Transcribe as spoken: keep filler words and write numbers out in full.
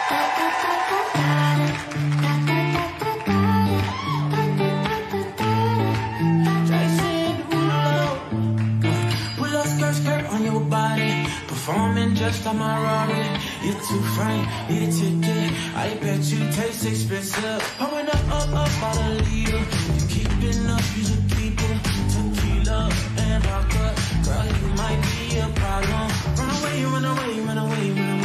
Performing just on my Rari. You're too frank, need a ticket. I bet you taste expensive. Pouring up, up, up, out a leader. You keeping up, you should keep it. Tequila and vodka. Girl, you might be a problem. Run away, run away, run away, run away.